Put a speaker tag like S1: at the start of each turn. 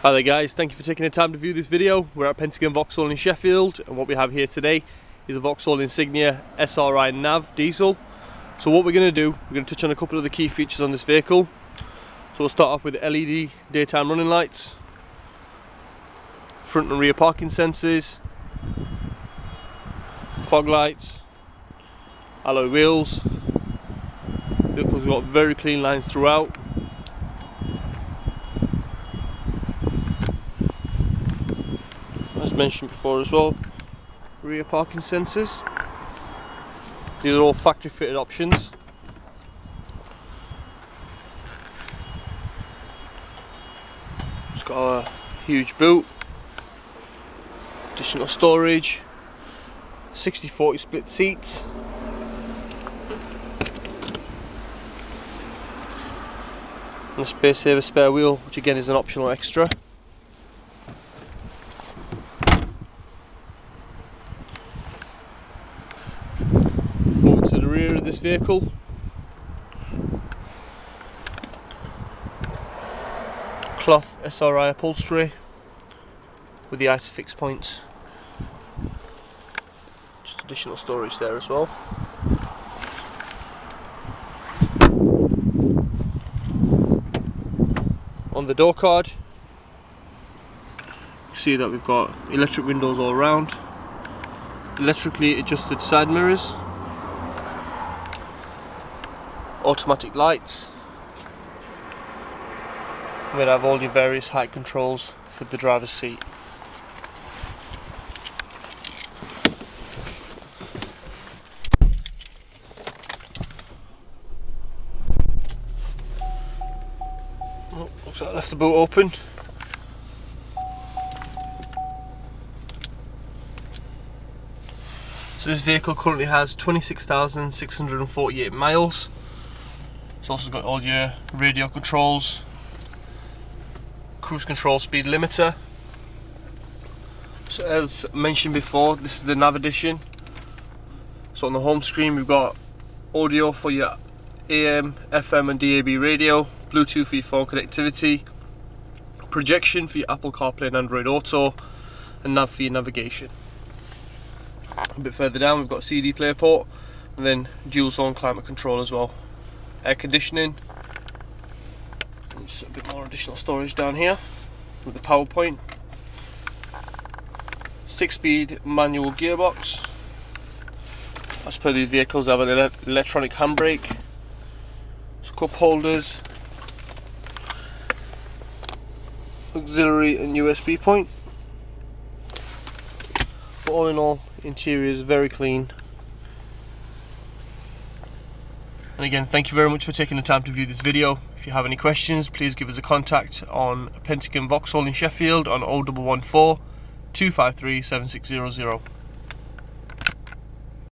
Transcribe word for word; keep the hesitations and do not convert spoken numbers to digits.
S1: Hi there guys, thank you for taking the time to view this video. We're at Pentagon Vauxhall in Sheffield, and what we have here today is a Vauxhall Insignia S R I Nav diesel. So what we're going to do, we're going to touch on a couple of the key features on this vehicle. So we'll start off with L E D daytime running lights, front and rear parking sensors, fog lights, alloy wheels. The vehicle's got very clean lines throughout. As mentioned before as well, rear parking sensors. These are all factory fitted options. It's got a huge boot, additional storage, sixty forty split seats, and a space saver spare wheel, which again is an optional extra. Moving to the rear of this vehicle, cloth S R I upholstery with the ISOFIX points. Just additional storage there as well. On the door card, you see that we've got electric windows all around, electrically adjusted side mirrors, automatic lights. We have all your various height controls for the driver's seat. Oh, looks like I left the boot open. So this vehicle currently has twenty-six thousand six hundred forty-eight miles. It's also got all your radio controls, cruise control speed limiter. So as mentioned before, this is the Nav edition. So on the home screen we've got audio for your A M, F M and D A B radio, Bluetooth for your phone connectivity, projection for your Apple CarPlay and Android Auto, and nav for your navigation. A bit further down we've got a C D player port, and then dual zone climate control as well. Air conditioning, and just a bit more additional storage down here with the power point. Six speed manual gearbox. As per these vehicles, they have an ele electronic handbrake, some cup holders, auxiliary and U S B point. But all in all, interior is very clean. And again, thank you very much for taking the time to view this video. If you have any questions, please give us a contact on Pentagon Vauxhall in Sheffield on oh one one four, two five three, seven six zero zero.